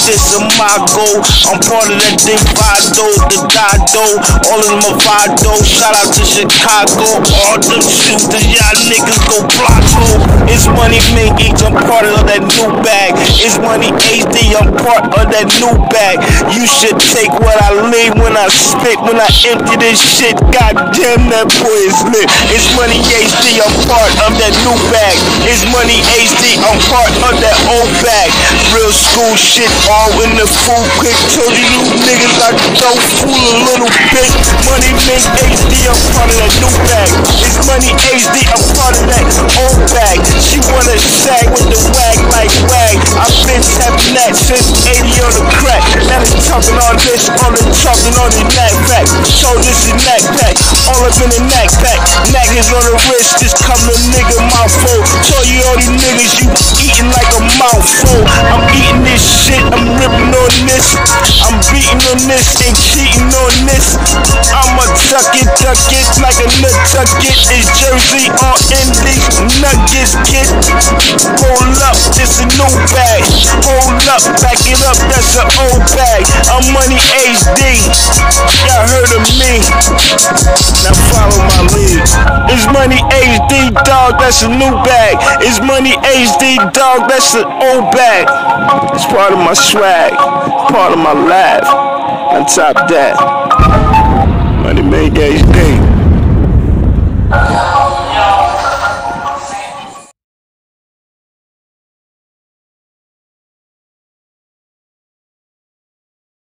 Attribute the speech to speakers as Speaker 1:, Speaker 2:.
Speaker 1: shit's a my goal. I'm part of that thing, Vado, the Dado. All of them are Vado. Shout out to Chicago. All them shooters, y'all niggas go Blocko. It's money Mink, I'm part of that new bag. It's money HD, I'm part of that new bag. You should take what I leave when I spit, when I empty this shit. Goddamn, that boy is lit. It's money HD, I'm part of that new bag. It's money HD, I'm part of that old bag. Real school shit, all in the food quick. Told you niggas I don't fool a little bit. Money Mink HD, I'm part of that new bag. It's money HD, I'm part of that old bag. She wanna sag with the wag like wag. I've been tapping that since 80 on the crack. Now they talking all this, all the talking on the neck pack. So this is neck pack, all up in the neck pack. Neck is on the wrist, just coming nigga mouthful. Told you all these niggas, you eating like a mouthful. I'm eating this shit, I'm ripping on this. I'm beating on this and cheating on this. I'ma tuck it like a nut tuck it. It's Jersey all in these nuggets, kid. Hold up, this a new bag. Hold up, back it up, that's an old bag. I'm money HD, y'all heard of me. Now follow my lead. It's money HD, dog, that's a new bag. It's money HD, dog, that's an old bag. It's part of my swag, part of my laugh. On top that, money Mink HD.